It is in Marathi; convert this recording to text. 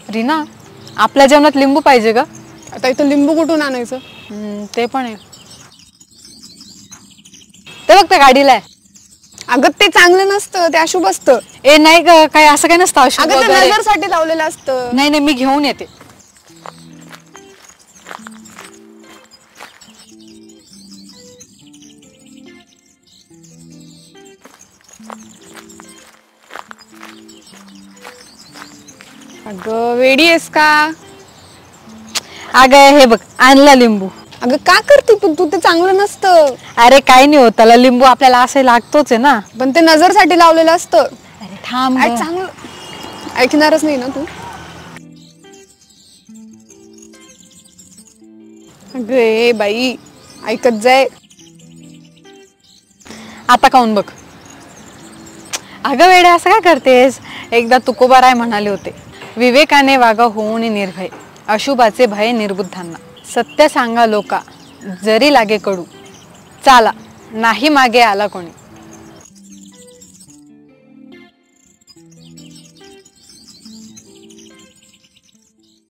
रीना, आपल्या जेवणात लिंबू पाहिजे का? आता इथं लिंबू कुठून आणायचं? ते पण आहे. ते बघ त्या गाडीला आहे. अगं ते चांगलं नसतं, ते अशुभ असतं. ए नाही ग, काय असं काय नसतं अशुभ अगं ते वगैरे. नजरसाठी लावलेलं असतं. नाही नाही, मी घेऊन येते. अगं वेडी आहेस का? अगं हे बघ, आणला लिंबू. अगं का करते पण तू? ते चांगलं नसतं. अरे काय नाही होत त्याला, लिंबू आपल्याला असं लागतोच आहे ना. पण ते नजरसाठी लावलेलं असतं. अरे थांब अरे चांगलं ऐकणारच नाही ना तू. अगं ए बाई, ऐकत जाय. आता खाऊन बघ. अगं वेडे असं काय करतेस? एकदा तुकोबाराय म्हणाले होते, विवेकाने वागा होऊन निर्भय, अशुभाचे भय निर्बुद्धांना. सत्य सांगा लोका, जरी लागे कडू, चाला नाही मागे आला कोणी.